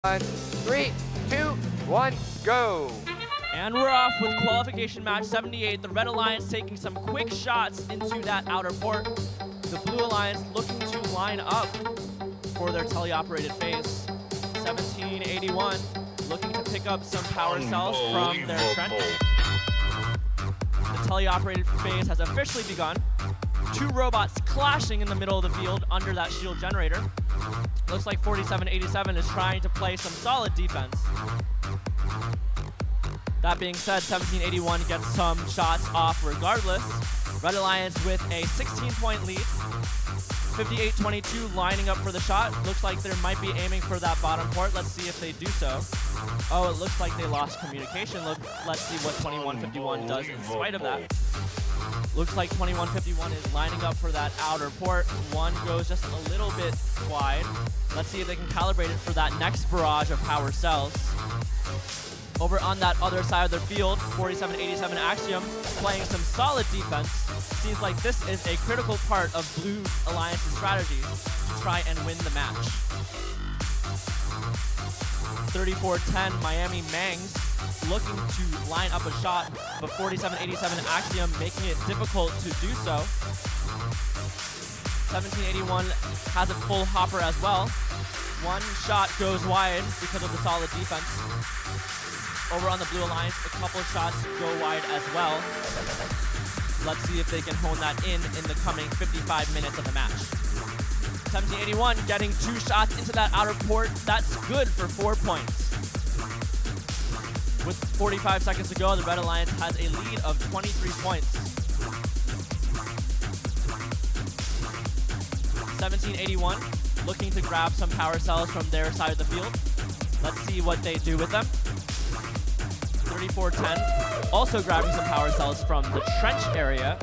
3, 2, 1, go! And we're off with qualification match 78. The Red Alliance taking some quick shots into that outer port. The Blue Alliance looking to line up for their teleoperated phase. 1781 looking to pick up some power cells from their trench. The teleoperated phase has officially begun. Two robots clashing in the middle of the field under that shield generator. Looks like 4787 is trying to play some solid defense. That being said, 1781 gets some shots off regardless. Red Alliance with a 16-point lead. 5822 lining up for the shot. Looks like they might be aiming for that bottom port. Let's see if they do so. Oh, it looks like they lost communication. Let's see what 2151 does in spite of that. Looks like 2151 is lining up for that outer port. One goes just a little bit wide. Let's see if they can calibrate it for that next barrage of power cells. Over on that other side of their field, 4787 Axiom playing some solid defense. Seems like this is a critical part of Blue Alliance's strategy to try and win the match. 3410 Miami Mangs looking to line up a shot, but 4787 Axiom making it difficult to do so. 1781 has a full hopper as well. One shot goes wide because of the solid defense. Over on the Blue Alliance, a couple shots go wide as well. Let's see if they can hone that in the coming 55 minutes of the match. 1781 getting two shots into that outer port. That's good for 4 points. With 45 seconds to go, the Red Alliance has a lead of 23 points. 1781 looking to grab some power cells from their side of the field. Let's see what they do with them. 3410 also grabbing some power cells from the trench area.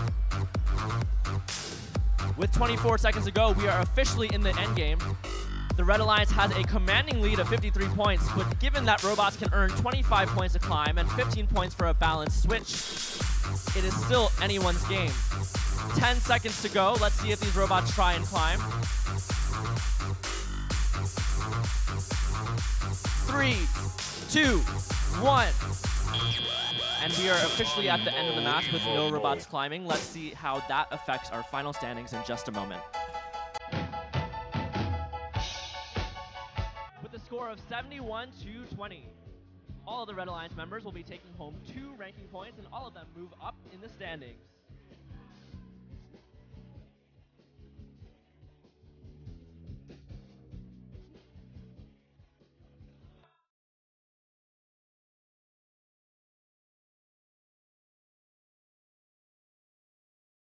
With 24 seconds to go, we are officially in the endgame. The Red Alliance has a commanding lead of 53 points, but given that robots can earn 25 points to climb and 15 points for a balanced switch, it is still anyone's game. 10 seconds to go. Let's see if these robots try and climb. 3, 2, 1. And we are officially at the end of the match with no robots climbing. Let's see how that affects our final standings in just a moment. With a score of 71-20, all of the Red Alliance members will be taking home 2 ranking points, and all of them move up in the standings.